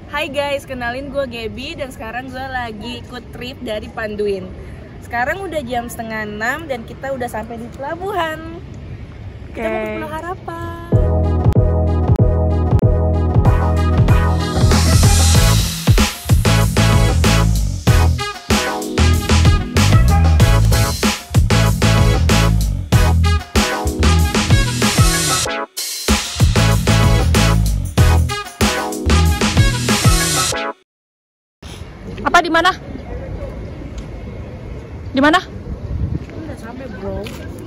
Hai guys, kenalin gue Gaby dan sekarang gue lagi ikut trip dari Panduin. Sekarang udah jam 5:30 dan kita udah sampai di pelabuhan. Kita mau ke Pulau Harapan. Apa di mana? Di mana? Udah sampai, bro.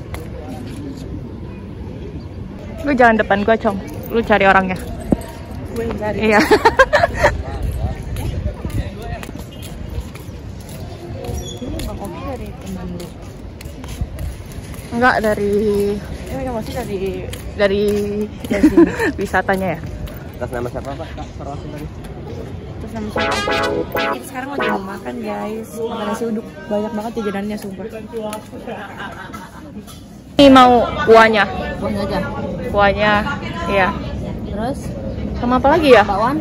Lu jalan depan gua, Com. Lu cari orangnya. Gue yang cari. Iya. Ini Bang Oki dari teman lu. Enggak, dari Maksudnya dari wisatanya ya. Atas nama siapa Pak? Perwakilan tadi. terus nama siapa? Kita sekarang lagi mau makan guys. Makan nasi uduk. Banyak banget jajanannya sumpah. Ini mau kuahnya. Buang aja. Kuahnya, iya. Terus Sama apa lagi ya? bakwan.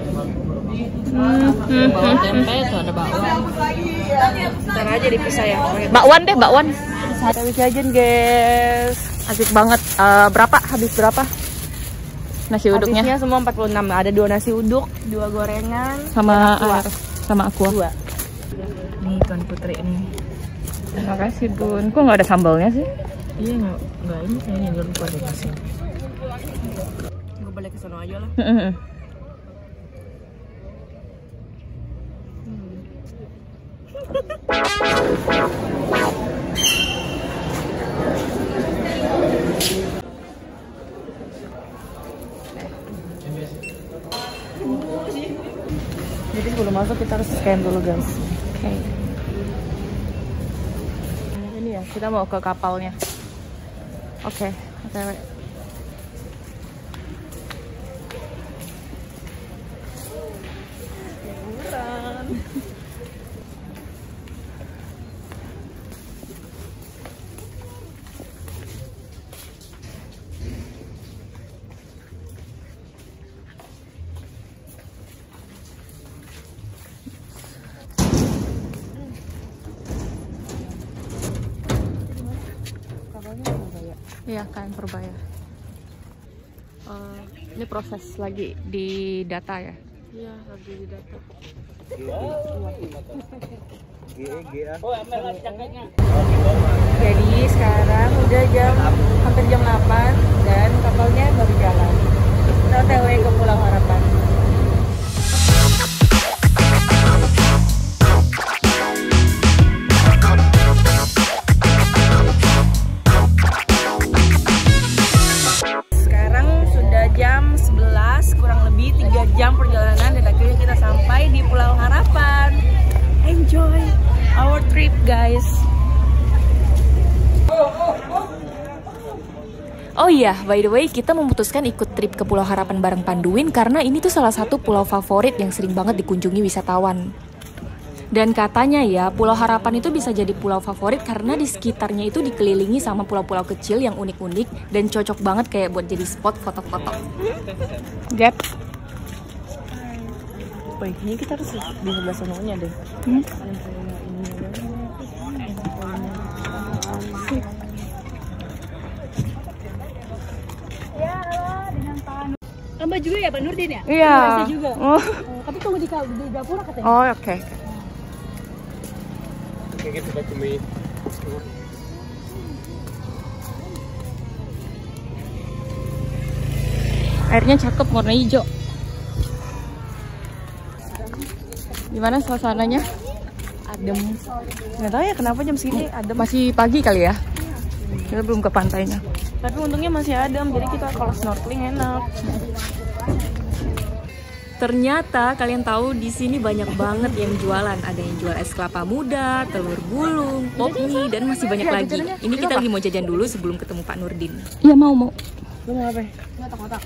Bakwan tempe tuh ada bakwan. Ntar aja dipisah ya. Bakwan deh, bakwan. Kita jajan guys. Asik banget. Berapa? Habis berapa? Nasi uduknya Habisnya semua 46. Ada 2 nasi uduk, 2 gorengan, sama aqua. air, sama aqua. 2. Nih Tuan Putri ini. Terima kasih Bun. Kok nggak ada sambalnya sih? Iya nggak ini kayaknya nggak lupa deh kasih. Gue balik ke sana aja lah. Jadi sebelum masuk kita harus scan dulu guys. Oke. Ini ya, kita mau ke kapalnya. Oke, OTW. Iya kan, Purbaya. Ini proses lagi di data ya? Iya lagi di data. Jadi sekarang udah hampir jam 8 dan kapalnya baru jalan. Kita OTW ke Pulau Harapan. Sekarang sudah jam 11, kurang lebih 3 jam perjalanan dan akhirnya kita sampai di Pulau Harapan. Enjoy our trip guys. Oh iya, by the way, kita memutuskan ikut trip ke Pulau Harapan bareng Panduin karena ini tuh salah satu pulau favorit yang sering banget dikunjungi wisatawan. Dan katanya ya, Pulau Harapan itu bisa jadi pulau favorit karena di sekitarnya itu dikelilingi sama pulau-pulau kecil yang unik-unik dan cocok banget kayak buat jadi spot foto-foto. Gap. Wih, ini kita harus di sebelah sononya deh. Tambah juga ya Pak Nurdin ya? Iya. Juga. Oh. Tapi tunggu di dapur katanya. Oh, oke. Airnya cakep, warna hijau. Gimana suasananya? Adem. Nggak tahu ya kenapa jam segini adem. Masih pagi kali ya? Kita belum ke pantainya. Tapi untungnya masih adem, jadi kita kalau snorkeling enak. Ternyata kalian tahu di sini banyak banget yang jualan. Ada yang jual es kelapa muda, telur gulung, pop mie, dan masih banyak lagi. Ini kita lagi mau jajan dulu sebelum ketemu Pak Nurdin. Iya mau. Lu mau apa? Ngotak-ngotak.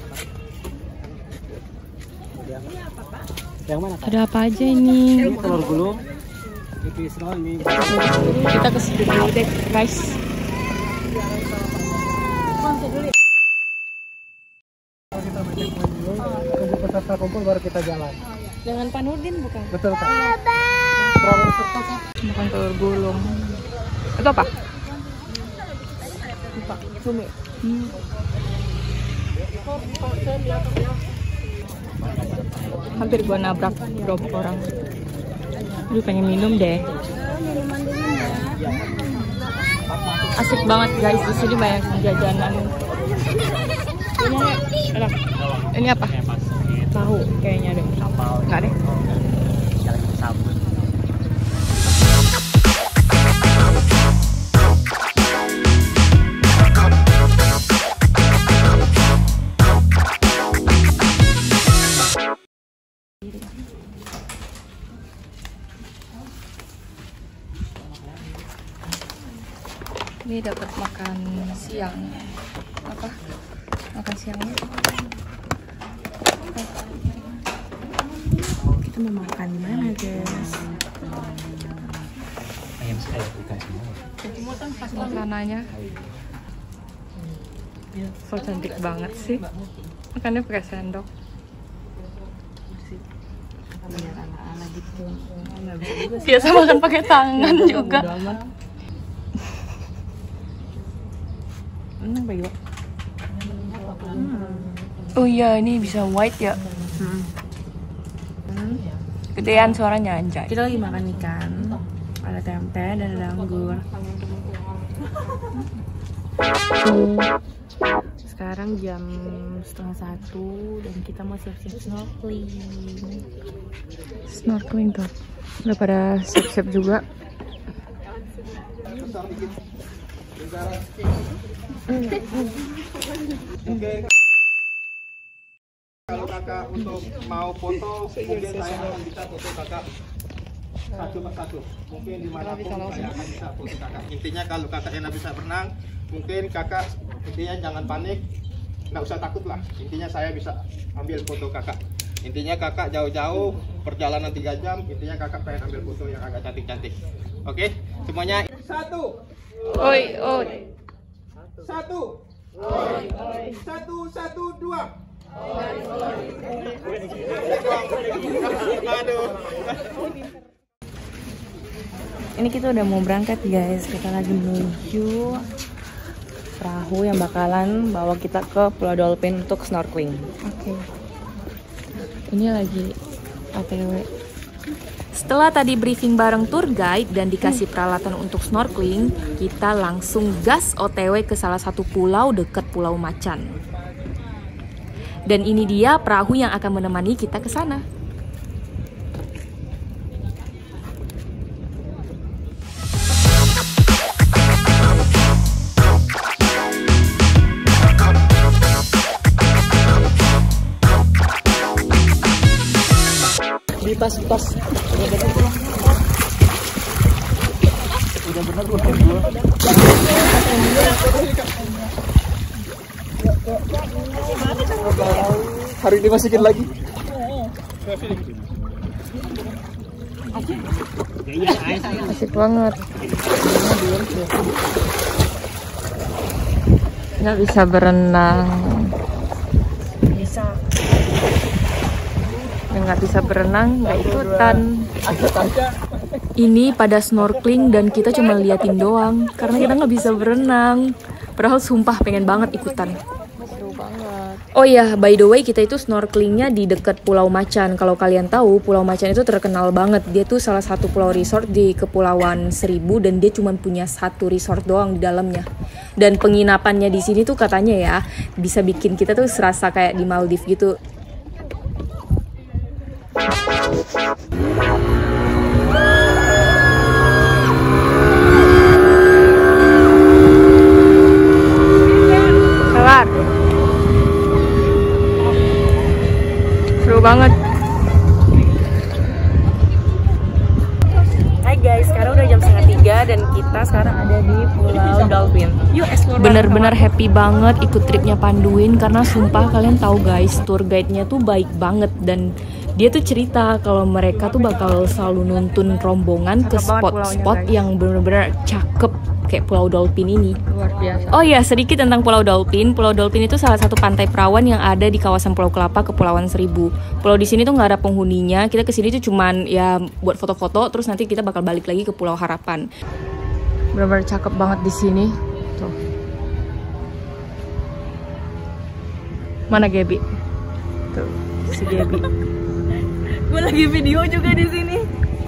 Yang mana? Ada apa aja ini? Ini telur gulung. Kita ke situ dulu deh, guys. pada kumpul baru kita jalan. Dengan Pak Nurdin bukan? Betul Kak. Perahu serta Kak. Makan telur gulung. Itu apa? Lupa. Cumi. Hampir gua nabrak gerobak orang. Aduh pengen minum deh. Asik banget guys, di sini banyak jajanan. Enak. Ini apa? Tahu kayaknya deh. Enggak deh. Ini dapat makan siang. Apa? Makan siangnya? Kita mau makan di mana, guys? Ayam sekali bukan semua. Makanannya so cantik banget sih. Makannya pakai sendok. Ala-ala gitu. Biasa makan pakai tangan juga. Bayu. Oh iya, ini bisa white ya. Gedean suaranya anjay. Kita lagi makan ikan, ada tempe dan ada anggur. Sekarang jam 12:30 dan kita mau siap-siap snorkeling. Snorkeling tuh. Udah pada siap-siap juga. Kalau kakak untuk mau foto, mungkin saya akan bisa foto kakak satu persatu. Mungkin dimanapun saya akan bisa foto kakak. Intinya kalau kakak yang bisa berenang, mungkin kakak intinya jangan panik, nggak usah takut lah. Intinya saya bisa ambil foto kakak. Intinya kakak jauh-jauh perjalanan 3 jam, intinya kakak pengen ambil foto yang agak cantik-cantik. Oke, semuanya satu. Oi, oi. Satu. Satu, satu, dua. Ini kita udah mau berangkat guys. Kita lagi menuju perahu yang bakalan bawa kita ke Pulau Dolphin untuk snorkeling. Oke. Ini lagi OTW. Setelah tadi briefing bareng tour guide dan dikasih peralatan untuk snorkeling, kita langsung gas OTW ke salah satu pulau dekat Pulau Macan. Dan ini dia perahu yang akan menemani kita ke sana. Di tas. Udah benar gua. Hari ini masukin lagi. Asik banget. Nggak bisa berenang. Bisa. Yang nggak bisa berenang nggak ikutan. Ini pada snorkeling dan kita cuma liatin doang karena kita nggak bisa berenang. Padahal sumpah pengen banget ikutan. Seru banget. Oh iya, by the way kita itu snorkelingnya di dekat Pulau Macan. Kalau kalian tahu, Pulau Macan itu terkenal banget. Dia tuh salah satu pulau resort di Kepulauan Seribu dan dia cuma punya satu resort doang di dalamnya. Dan penginapannya di sini tuh katanya ya bisa bikin kita tuh serasa kayak di Maldives gitu. Kelar. Seru banget. Hai guys, sekarang udah jam 2:30 dan kita sekarang ada di Pulau Dolphin. Yuk explore. Bener-bener happy banget ikut tripnya Panduin karena sumpah kalian tahu guys, tour guide-nya tuh baik banget dan Dia tuh cerita kalau mereka tuh bakal selalu nuntun rombongan ke spot-spot yang bener-bener cakep kayak Pulau Dolphin ini. Luar biasa. Oh iya, sedikit tentang Pulau Dolphin. Pulau Dolphin itu salah satu pantai perawan yang ada di kawasan Pulau Kelapa, Kepulauan Seribu. Pulau di sini tuh nggak ada penghuninya. Kita kesini tuh cuman ya buat foto-foto, terus nanti kita bakal balik lagi ke Pulau Harapan. Bener-bener cakep banget di sini. Tuh. Mana Gaby? Tuh, si Gaby. Gue lagi video juga di sini.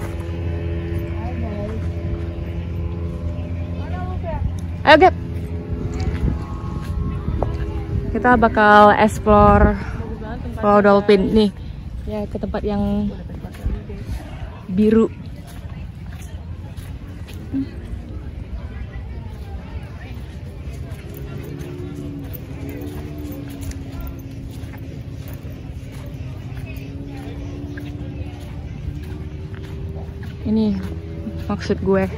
Ayo Gap. Kita bakal explore Pulau Dolphin nih. Ya ke tempat yang biru. Ini maksud gue.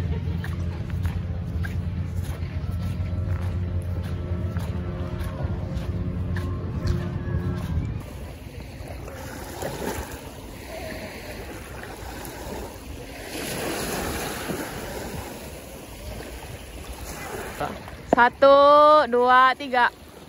Satu, dua, tiga.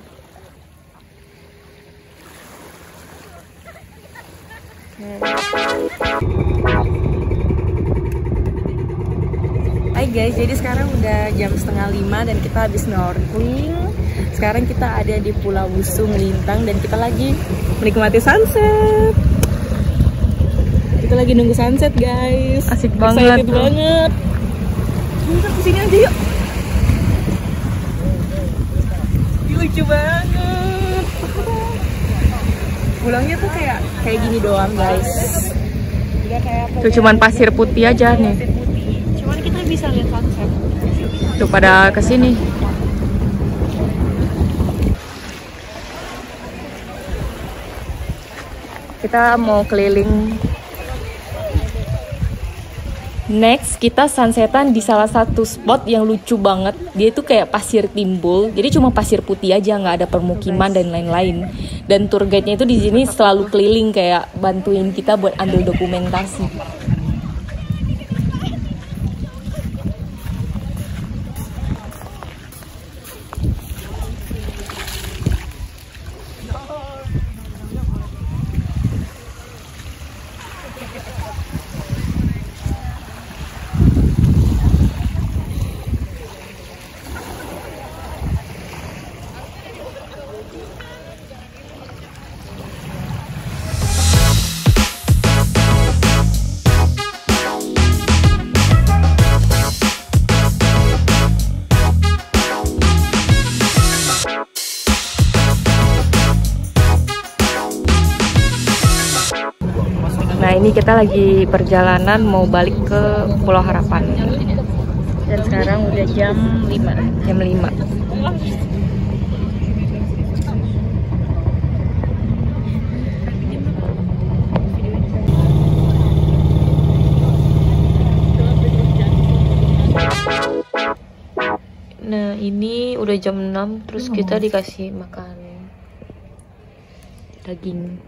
Hai guys, jadi sekarang udah jam 4:30 dan kita habis snorkeling. Sekarang kita ada di Pulau Wusung Lintang dan kita lagi menikmati sunset. Kita lagi nunggu sunset guys. Asik banget. Excited banget. Kita kesini aja yuk. Lucu banget. Pulangnya tuh kayak gini doang guys. Tuh cuman pasir putih aja nih. Cuman kita bisa lihat sunset. Tuh pada kesini. Kita mau keliling. Next, kita sunsetan di salah satu spot yang lucu banget. Dia itu kayak pasir timbul, jadi cuma pasir putih aja, nggak ada permukiman dan lain-lain. Dan tour guide-nya itu di sini selalu keliling kayak bantuin kita buat ambil dokumentasi. Nah ini kita lagi perjalanan mau balik ke Pulau Harapan. Dan sekarang udah jam 5. Jam 5. Nah ini udah jam 6, terus kita dikasih makan daging.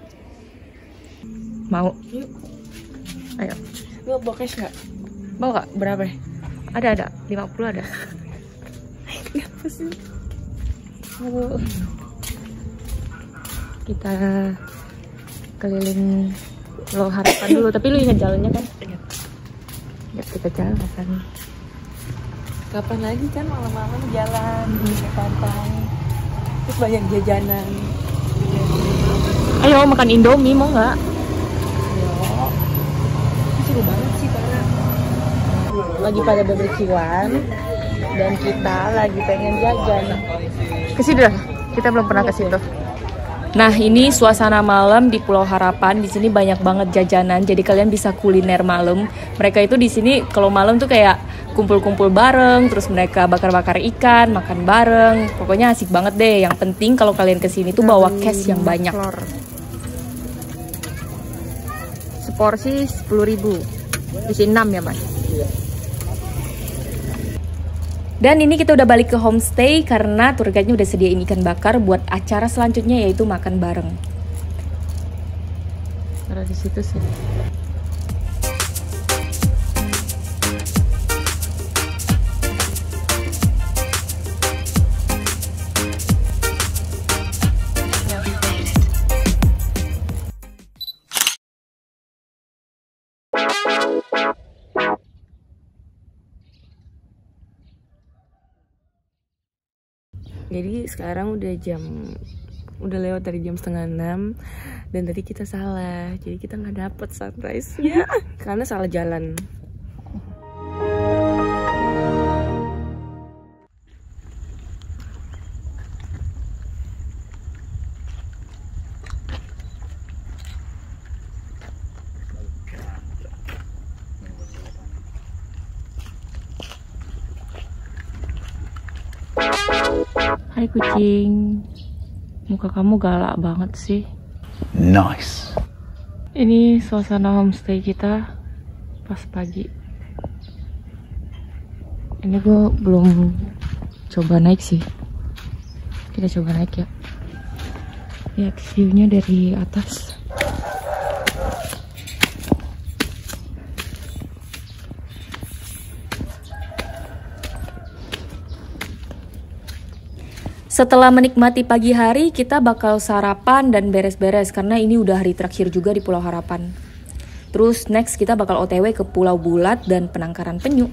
Mau? Yuk. Ayo. Lu bawa cash nggak? Mau gak? Berapa? Ada 50 ada. Apa sih? Kita keliling Pulau Harapan dulu, tapi lu ingat jalannya kan? Ya kita jalan kan. Kapan lagi kan malam-malam jalan di pantai, terus banyak jajanan. Ayo makan Indomie, mau nggak? Seru banget sih karena lagi pada barbekyuan dan kita lagi pengen jajan. Ke situ dah. Kita belum pernah ke situ. Nah, ini suasana malam di Pulau Harapan. Di sini banyak banget jajanan. Jadi kalian bisa kuliner malam. Mereka itu di sini kalau malam tuh kayak kumpul-kumpul bareng, terus mereka bakar-bakar ikan, makan bareng. Pokoknya asik banget deh. Yang penting kalau kalian ke sini tuh bawa cash yang banyak. Seporsi 10.000. Isi 6 ya, Mas? Dan ini kita udah balik ke homestay karena tour guide-nya udah sediain ikan bakar buat acara selanjutnya yaitu makan bareng. taruh di situ sih. Jadi sekarang udah lewat dari jam 5:30 dan tadi kita salah, jadi kita nggak dapet sunrise-nya karena salah jalan. Hai kucing, muka kamu galak banget sih. Nice. Ini suasana homestay kita pas pagi. Ini gue belum coba naik sih. Kita coba naik ya. Lihat view-nya dari atas. Setelah menikmati pagi hari, kita bakal sarapan dan beres-beres karena ini udah hari terakhir juga di Pulau Harapan. Terus next kita bakal OTW ke Pulau Bulat dan Penangkaran Penyu.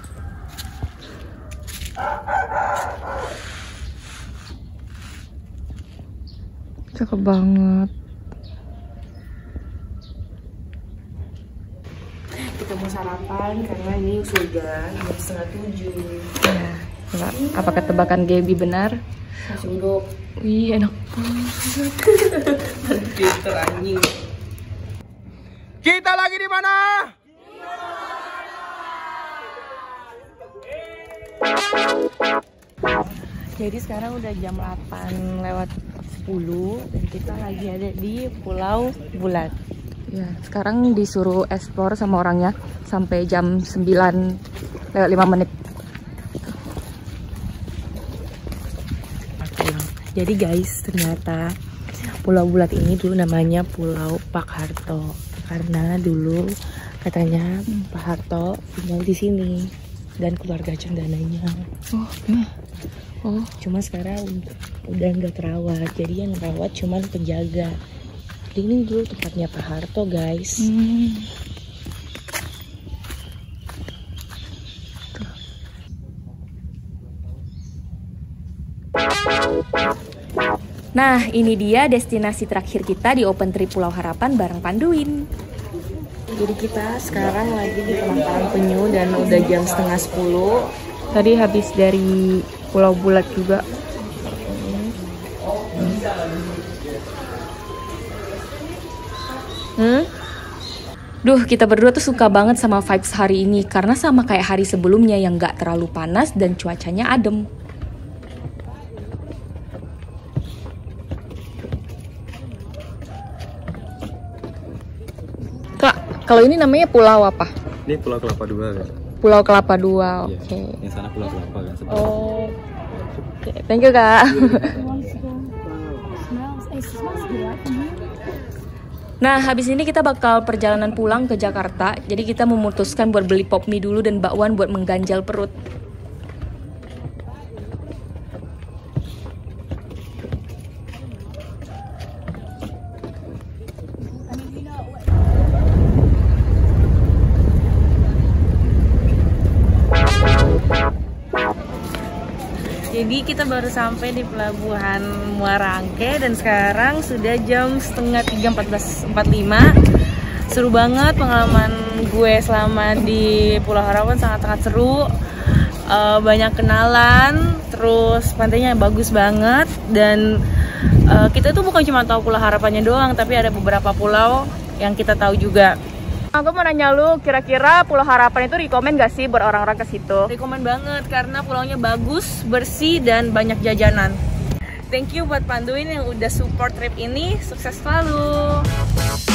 Cakep banget. Kita mau sarapan karena ini sudah jam 6:30. Nah, apakah tebakan Gaby benar? Nasi uduk. Wih, enak banget. Pinter anjing. Kita lagi di mana? Jadi sekarang udah jam 8:10 dan kita lagi ada di Pulau Bulat. Ya, sekarang disuruh explore sama orangnya sampai jam 9:05. Jadi guys, ternyata Pulau Bulat ini dulu namanya Pulau Pak Harto karena dulu katanya Pak Harto tinggal di sini dan keluarga cendananya. Cuma sekarang udah nggak terawat, jadi yang rawat cuman penjaga. Jadi ini dulu tempatnya Pak Harto guys. Nah, ini dia destinasi terakhir kita di Open Trip Pulau Harapan bareng Panduin. Jadi kita sekarang lagi di Penangkaran Penyu dan udah jam 9:30. Tadi habis dari Pulau Bulat juga. Duh, kita berdua tuh suka banget sama vibes hari ini karena sama kayak hari sebelumnya yang gak terlalu panas dan cuacanya adem. Kalau ini namanya pulau apa? Ini Pulau Kelapa 2 kan? Pulau Kelapa 2, oke. Yang sana Pulau Kelapa kan? Oh, okay. Thank you kak. Nah, habis ini kita bakal perjalanan pulang ke Jakarta. Jadi kita memutuskan buat beli pop mie dulu dan bakwan buat mengganjal perut. Jadi kita baru sampai di Pelabuhan Muara Angke dan sekarang sudah jam 2:30, 14:45. Seru banget pengalaman gue selama di Pulau Harapan, sangat-sangat seru. Banyak kenalan, terus pantainya bagus banget dan kita tuh bukan cuma tahu Pulau Harapannya doang, tapi ada beberapa pulau yang kita tahu juga. Aku mau nanya lu, kira-kira Pulau Harapan itu rekomen gak sih buat orang-orang ke situ? Rekomen banget karena pulaunya bagus, bersih, dan banyak jajanan. Thank you buat Panduin yang udah support trip ini. Sukses selalu.